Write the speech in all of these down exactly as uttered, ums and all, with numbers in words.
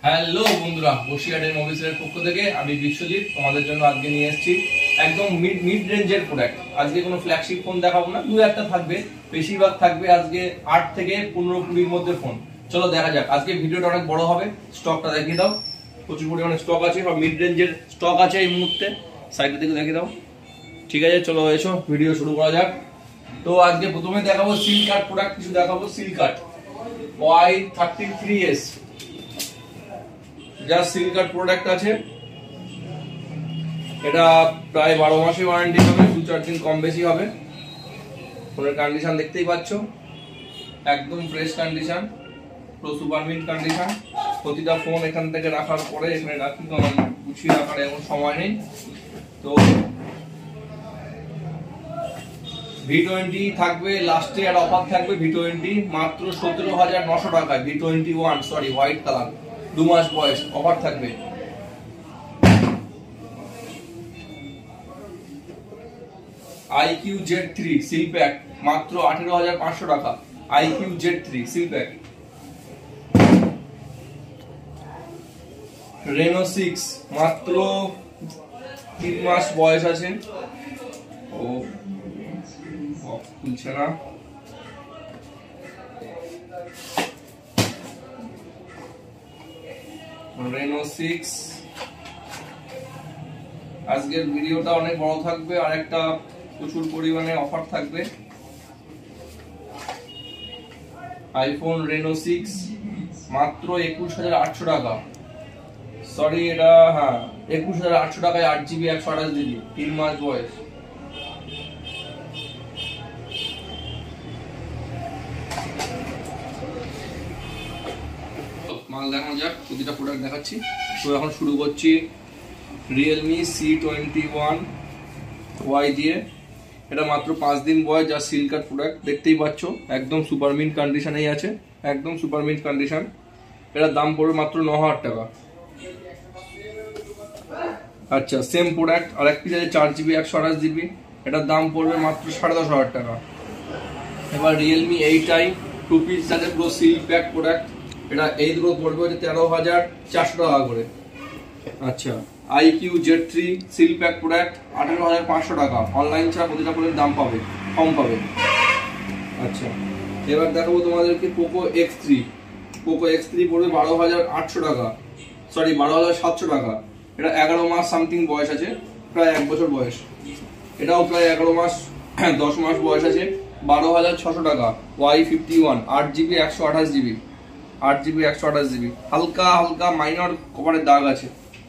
Hello বন্ধুরা, বসিরহাটের মোবিসের পক্ষ থেকে আমি বিশ্বজিৎ তোমাদের জন্য আজকে নিয়ে এসেছি একদম মিড মিড রেঞ্জের প্রোডাক্ট। আজকে কোনো ফ্ল্যাগশিপ ফোন দেখাবো না, দু একটা থাকবে, বেশিরভাগ থাকবে আজকে আট থেকে পনেরো কুড়ির মধ্যে ফোন। চলো দেখা যাক, আজকে ভিডিওটা অনেক বড় হবে। স্টকটা দেখিয়ে দাও, প্রচুর পরিমাণে স্টক আছে, সব মিড রেঞ্জের স্টক আছে এই মুহূর্তে। সাইডের দিকে দেখিয়ে দাও। ঠিক আছে, চলো এসো ভিডিও শুরু করা যাক। তো আজকে প্রথমে দেখাবো সিল কাট প্রোডাক্ট, কিছু দেখাবো seal cut Y thirty three S, যা সিল কাট প্রোডাক্ট আছে। এটা প্রায় বারো মাসের ওয়ারেন্টি হবে, দু চার দিন কম বেশি হবে। ফোনের কন্ডিশন দেখতেই পাচ্ছ, একদম ফ্রেশ কন্ডিশন, পুরো সুপার মিন্ট কন্ডিশন। প্রতিটা ফোন এখান থেকে রাখার পরে এখানে রাখি, কারণ গুছিয়ে রাখার এখন সময় নেই। তো ভি টোয়েন্টি থাকবে লাস্টে, আর অফার থাকবে ভি টোয়েন্টি মাত্র সতেরো হাজার নশো টাকায়। V twenty one sorry white colour, দু মাস বয়স, অফার থাকবে। IQOO Z three seal pack মাত্র আঠেরো হাজার পাঁচশো টাকা। IQOO Z three seal pack. Reno six মাত্র তিন মাস বয়স আছে। ও খুলছে না। Reno six. আজকের ভিডিওটা অনেক বড় থাকবে, আর একটা প্রচুর পরিমাণে অফার থাকবে। আইফোন রেনো সিক্স মাত্র একুশ হাজার আটশো টাকা। সরি এটা হ্যাঁ একুশ হাজার আটশো টাকায় আট জিবি একশো আঠাশ জিবি, তিন মাস বয়স। মাল দেখানো যাক, প্রতিটা প্রোডাক্ট দেখাচ্ছি। তো এখন শুরু করছি Realme C twenty one Y দিয়ে। এটা মাত্র পাঁচ দিন বয়স, যা সিল কাট প্রোডাক্ট দেখতেই পাচ্ছ, একদম সুপার মিন্ট কন্ডিশনেই আছে, একদম সুপার মিন্ট কন্ডিশন। এটার দাম পড়বে মাত্র ন হাজার টাকা। আচ্ছা, সেম প্রোডাক্ট আর এক পিস আছে চার জিবি একশো আঠাশ জিবি, এটার দাম পড়বে মাত্র সাড়ে দশ হাজার টাকা। এবার Realme eight I two piece আছে, পুরো সিল প্যাক প্রোডাক্ট। এটা এই দুটো পড়বে হচ্ছে তেরো হাজার চারশো টাকা করে। আচ্ছা, iQOO Z three seal pack product আঠেরো হাজার পাঁচশো টাকা। অনলাইন ছাড়া প্রতিটা ফোনের দাম পাবে, কম পাবে। আচ্ছা, এবার দেখাবো তোমাদেরকে Poco X three. Poco X three পড়বে বারো হাজার আটশো টাকা, সরি বারো হাজার সাতশো টাকা। এটা এগারো মাস সামথিং বয়স আছে, প্রায় এক বছর বয়স। এটাও প্রায় এগারো মাস দশ মাস বয়স আছে, বারো হাজার ছশো টাকা। ওয়াই ফিফটি ওয়ান আট জিবি একশো আঠাশ জিবি, আট জিবি একশো আঠাশ জিবি। হালকা হালকা মাইনর কভারের দাগ আছে।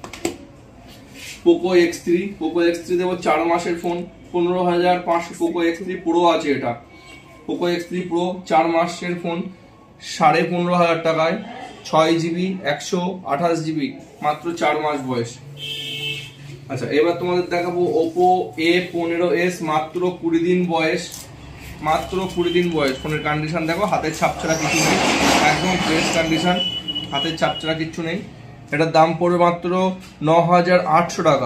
Poco X three, Poco X three দেবো চার মাসের ফোন, পনেরো হাজার পাঁচশো। পোকো এক্স থ্রি প্রো আছে, এটা পোকো এক্স থ্রি প্রো চার মাসের ফোন, সাড়ে পনেরো হাজার টাকায়, ছয় জিবি একশো আঠাশ জিবি, মাত্র চার মাস বয়স। আচ্ছা, এবার তোমাদের দেখাবো ওপো এ পনেরো এস, মাত্র কুড়ি দিন বয়স, মাত্র কুড়ি দিন বয়স। ফোনের কন্ডিশন দেখো, হাতের ছাপ ছাড়া কিছু নেই, একদম ফ্রেশ কন্ডিশন, হাতের ছাপ ছাড়া কিচ্ছু নেই। এটার দাম পড়বে মাত্র ন হাজার আটশো টাকা,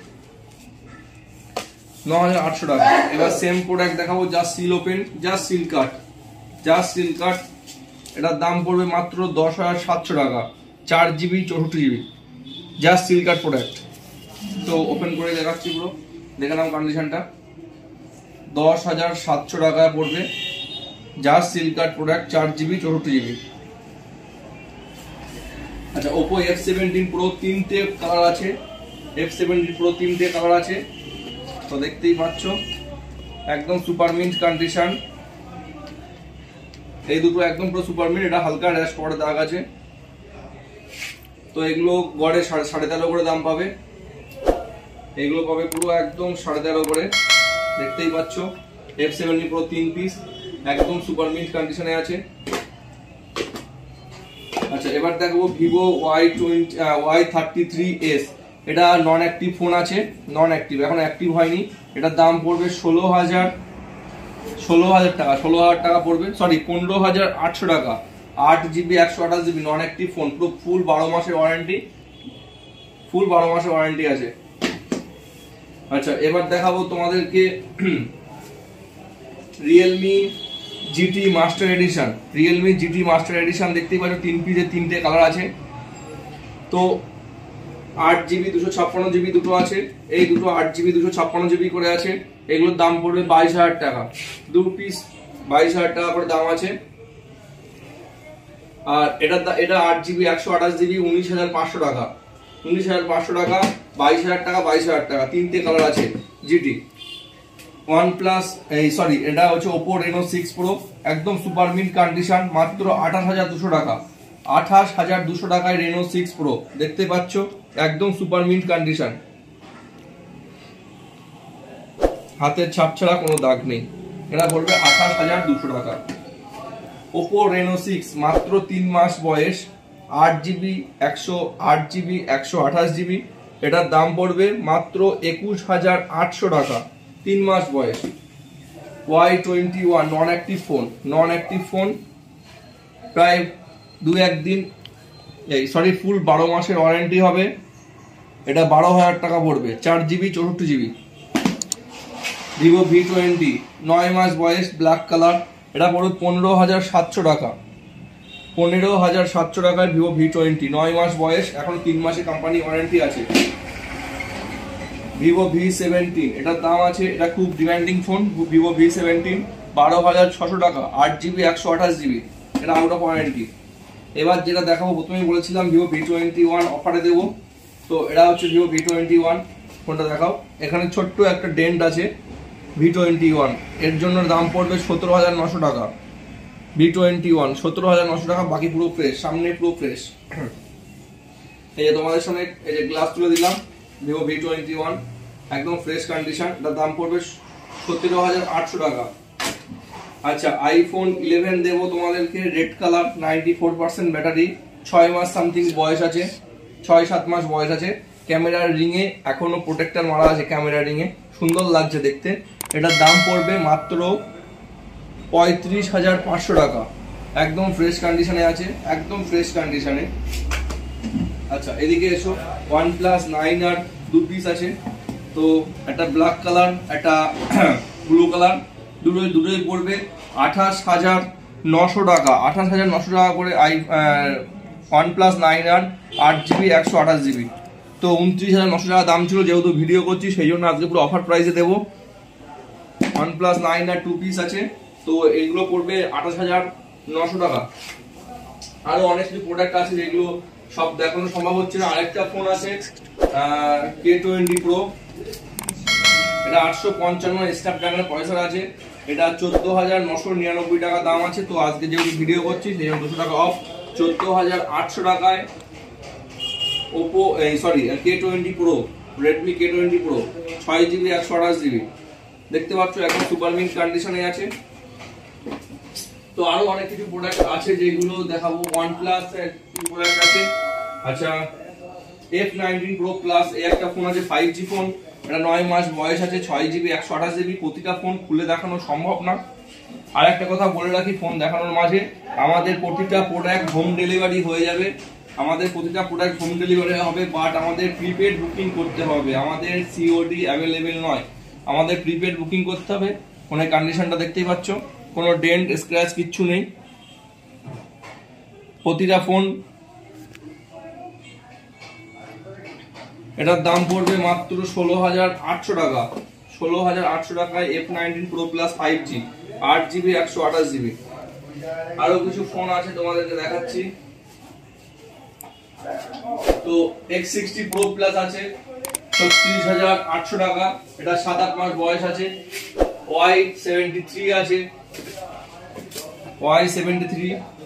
ন হাজার আটশো টাকা। এবার সেম প্রোডাক্ট দেখাবো, যা সিল ওপেন, যা সিল কাট, যা সিল কাট। এটার দাম পড়বে মাত্র দশ হাজার সাতশো টাকা, চার জিবি চৌষট্টি জিবি, যা সিল কাট প্রোডাক্ট। তো ওপেন করে দেখাচ্ছি, পুরো দেখে নাও কন্ডিশনটা। দশ হাজার সাতশো টাকায় পড়বে, যা সিল কাট প্রোডাক্ট, চার জিবি চৌষট্টি জিবি। আচ্ছা, ওপো এফ সেভেন্টিন প্রো তিনটে কালার আছে, এফ সেভেন্টিন প্রো তিনটে কালার আছে। তো দেখতেই পাচ্ছ, একদম সুপার মিন্ট কন্ডিশন। এই দুটো একদম পুরো সুপার মিন্ট। এটা হালকা র্যাশ কভারের দাগ আছে। তো এগুলো গড়ে সাড়ে সাড়ে তেরো করে দাম পাবে। এগুলো পাবে পুরো একদম সাড়ে তেরো করে, দেখতেই পাচ্ছ। এফ সেভেন্টিন প্রো তিন পিস, একদম সুপার মিন্ট কন্ডিশনে আছে। আচ্ছা, এবার দেখবো Vivo Y twenty Y thirty three S. এটা নন অ্যাক্টিভ ফোন আছে, নন অ্যাক্টিভ, এখন অ্যাক্টিভ হয়নি। এটার দাম পড়বে ষোলো হাজার ষোলো হাজার টাকা, ষোলো হাজার টাকা পড়বে, সরি পনেরো হাজার আটশো টাকা। আট জিবি একশো আঠাশ জিবি, নন অ্যাক্টিভ ফোন, পুরো ফুল বারো মাসের ওয়ারেন্টি, ফুল বারো মাসের ওয়ারেন্টি আছে। আচ্ছা, এবার দেখাবো তোমাদেরকে Realme GT master edition, Realme GT master edition দেখতেই পাচ্ছ, তিন পিসের তিনটে কালার আছে। তো আট জিবি দুশো ছাপ্পান্ন জিবি দুটো আছে, এই দুটো আট জিবি দুশো ছাপ্পান্ন জিবি করে আছে, এগুলোর দাম পড়বে বাইশ হাজার টাকা, দু পিস বাইশ হাজার টাকা করে দাম আছে। আর এটা এটা আট জিবি একশো আঠাশ জিবি উনিশ হাজার পাঁচশো টাকা, উনিশ হাজার পাঁচশো টাকা, বাইশ হাজার টাকা, বাইশ হাজার টাকা, তিনটে কালার আছে। জিটি ওয়ান প্লাস এই সরি এটা হচ্ছে ওপো রেনো সিক্স প্রো, একদম সুপার মিন্ট কন্ডিশন, মাত্র আঠাশ হাজার দুশো টাকা, আঠাশ হাজার দুশো টাকায় রেনো সিক্স প্রো দেখতে পাচ্ছ, একদম সুপার মিন্ট কন্ডিশন, হাতের ছাপ ছাড়া কোনো দাগ নেই, এটা বলবে আঠাশ হাজার দুশো টাকা। ওপো রেনো সিক্স মাত্র তিন মাস বয়স, আট জিবি একশো আট জিবি একশো আঠাশ জিবি, এটার দাম পড়বে মাত্র একুশ হাজার আটশো টাকা, তিন মাস বয়স। Y twenty one non active phone, non active phone প্রায় দু একদিন এই সরি ফুল বারো মাসের ওয়ারেন্টি হবে, এটা বারো হাজার টাকা পড়বে, চার জিবি চৌষট্টি জিবি। ভিভো ভি টোয়েন্টি নয় মাস বয়স, ব্ল্যাক কালার, এটা পড়বে পনেরো হাজার সাতশো টাকা, পনেরো হাজার সাতশো টাকায় ভিভো ভি টোয়েন্টি, নয় মাস বয়স, এখন তিন মাসে কোম্পানি ওয়ারেন্টি আছে। ভিভো ভি সেভেন্টিন এটার দাম আছে, এটা খুব demanding phone, Vivo V seventeen, বারো হাজার ছশো টাকা, আট জিবি একশো আঠাশ জিবি, এটা আউট অফ ওয়ারেন্টি। এবার যেটা দেখাবো, প্রথমেই বলেছিলাম ভিভো ভি টোয়েন্টি ওয়ান অফারে দেবো, তো এটা হচ্ছে ভিভো ভি টোয়েন্টি ওয়ান, ফোনটা দেখাও। এখানে ছোট্ট একটা ডেন্ট আছে ভি টোয়েন্টি ওয়ান, এর জন্য দাম পড়বে সতেরো হাজার নশো টাকা, ভি টোয়েন্টি ওয়ান সতেরো হাজার নশো টাকা, বাকি পুরো ফ্রেশ, সামনে পুরো ফ্রেশ। এই যে তোমাদের সামনে এই যে গ্লাস তুলে দিলাম, ভিভো ভি টোয়েন্টি ওয়ান একদম ফ্রেশ কন্ডিশন, এটার দাম পড়বে সতেরো হাজার আটশো টাকা। আচ্ছা আইফোন ইলেভেন দেবো তোমাদেরকে, red colour, ninety four percent battery, ছয় মাস সামথিং বয়স আছে, ছয় সাত মাস বয়স আছে, ক্যামেরার রিংয়ে এখনো প্রোটেক্টর মারা আছে, ক্যামেরা রিংয়ে সুন্দর লাগছে দেখতে, এটার দাম পড়বে মাত্র পঁয়ত্রিশ হাজার পাঁচশো টাকা, একদম ফ্রেশ কন্ডিশনে আছে, একদম ফ্রেশ কন্ডিশনে। আচ্ছা এদিকে এসো, ওয়ান প্লাস নাইন আর দু পিস আছে, তো একটা ব্ল্যাক কালার একটা ব্লু কালার, দুটোই দুটোই পড়বে আঠাশ হাজার নশো টাকা, আঠাশ হাজার নশো টাকা করে আই ওয়ান প্লাস নাইন আর আট জিবি একশো আঠাশ জিবি, তো উনত্রিশ হাজার নশো টাকা দাম ছিল, যেহেতু ভিডিও করছি সেই জন্য আজকে পুরো অফার প্রাইসে দেবো। One plus nine R two piece আছে, তো এইগুলো পড়বে আঠাশ হাজার নশো টাকা। আরো অনেক কিছু প্রোডাক্ট আছে যেগুলো সব দেখানো সম্ভব হচ্ছে না। আরেকটা ফোন আছে কে টোয়েন্টি প্রো, এটা আটশো পঞ্চান্ন স্ন্যাপড্রাগনের প্রসেসর আছে, এটা চোদ্দ হাজার নশো নিরানব্বই টাকা দাম আছে, তো আজকে যেহেতু ভিডিও করছি সেই জন্য দুশো টাকা অফ, চোদ্দ হাজার আটশো টাকায় ওপো এই sorry K twenty pro, Redmi K twenty pro, ছয় জিবি একশো আঠাশ জিবি দেখতে পাচ্ছ, এখন সুপার মিন্ট কন্ডিশনে আছে। তো আরো অনেক কিছু প্রোডাক্ট আছে যেগুলো দেখাবো। ওয়ান প্লাস প্রোডাক্ট আছে, আচ্ছা এফ নাইনটিন প্রো প্লাস এই একটা ফোন আছে, ফাইভ জি ফোন, এটা নয় মাস বয়স আছে, ছয় জিবি একশো আঠাশ জিবি, প্রতিটা ফোন খুলে দেখানো সম্ভব না। আর একটা কথা বলে রাখি, ফোন দেখানোর মাঝে আমাদের প্রতিটা প্রোডাক্ট হোম ডেলিভারি হয়ে যাবে, আমাদের প্রতিটা প্রোডাক্ট হোম ডেলিভারি হবে, বাট আমাদের প্রিপেড বুকিং করতে হবে, আমাদের সিওডি অ্যাভেলেবেল নয়, আমাদের প্রিপেড বুকিং করতে হবে। ফোনের কন্ডিশনটা দেখতেই পাচ্ছ, কোনো ডেন্ট স্ক্র্যাচ কিচ্ছু নেই, প্রতিটা ফোন। এটার দাম পড়বে মাত্র ষোলো হাজার আটশো টাকা, ষোলো হাজার আটশো টাকায় F nineteen pro plus five G, আট জিবি একশো আঠাশ জিবি। আরো কিছু ফোন আছে তোমাদেরকে দেখাচ্ছি, তো এক্স সিক্সটি প্রো প্লাস আছে ছত্রিশ হাজার আটশো টাকা, এটা সাত আট মাস বয়স আছে। ওয়াই সেভেন্টি থ্রি আছে, Y seventy three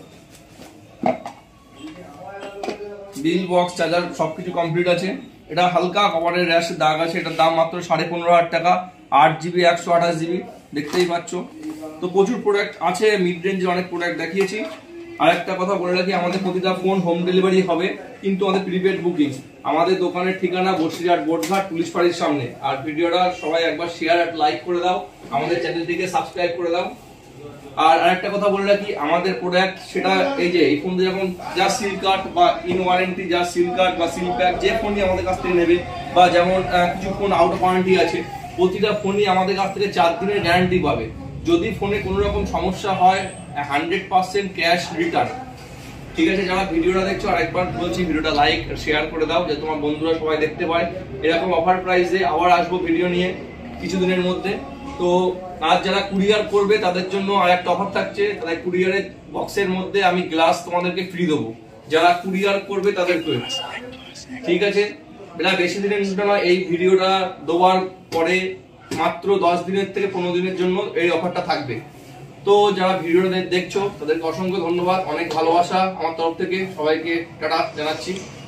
bill box charger সবকিছু কমপ্লিট আছে, এটা হালকা কভারের র্যাশের দাগ আছে, এটার দাম মাত্র সাড়ে পনেরো হাজার টাকা, আট জিবি একশো আঠাশ জিবি দেখতেই পাচ্ছ। তো প্রচুর প্রোডাক্ট আছে, মিড রেঞ্জের অনেক প্রোডাক্ট দেখিয়েছি। আর একটা কথা বলে রাখি, আমাদের প্রতিটা ফোন হোম ডেলিভারি হবে, কিন্তু আমাদের প্রিপেড বুকিং। আমাদের দোকানের ঠিকানা বসিরহাট বোটঘাট পুলিশ ফাঁড়ির সামনে। আর ভিডিওটা সবাই একবার শেয়ার আর লাইক করে দাও, আমাদের চ্যানেলটিকে সাবস্ক্রাইব করে দাও। আর আরেকটা কথা বলে রাখি, আমাদের প্রোডাক্ট সেটা এই যে এই ফোন যখন যা সিল কার্ড বা ইন ওয়ারেন্টি, যা সিল কার্ড বা সিল প্যাক যে ফোনই আমাদের কাছ থেকে নেবে, বা যেমন কিছু ফোন আউট অফ ওয়ারেন্টি আছে, প্রতিটা ফোনই আমাদের কাছ থেকে চার দিনের গ্যারান্টি পাবে। যদি ফোনে কোনো রকম সমস্যা হয় হান্ড্রেড পার্সেন্ট ক্যাশ রিটার্ন, ঠিক আছে, যারা ভিডিওটা দেখছো আরেকবার বলছি ভিডিওটা লাইক শেয়ার করে দাও, যে তোমার বন্ধুরা সবাই দেখতে পায়। এরকম অফার প্রাইসে আবার আসবো ভিডিও নিয়ে কিছুদিনের মধ্যে। তো আর যারা কুরিয়ার করবে তাদের জন্য আর একটা অফার থাকছে, তাদের কুরিয়ারের বক্সের মধ্যে আমি গ্লাস তোমাদেরকে ফ্রি দেবো, যারা কুরিয়ার করবে তাদেরকে। ঠিক আছে, এটা বেশি দিনের নয়, এই ভিডিওটা দেওয়ার পরে মাত্র দশ দিনের থেকে পনেরো দিনের জন্য এই অফারটা থাকবে। তো যারা ভিডিওটা দেখছো তাদেরকে অসংখ্য ধন্যবাদ, অনেক ভালোবাসা আমার তরফ থেকে সবাইকে টাটা জানাচ্ছি।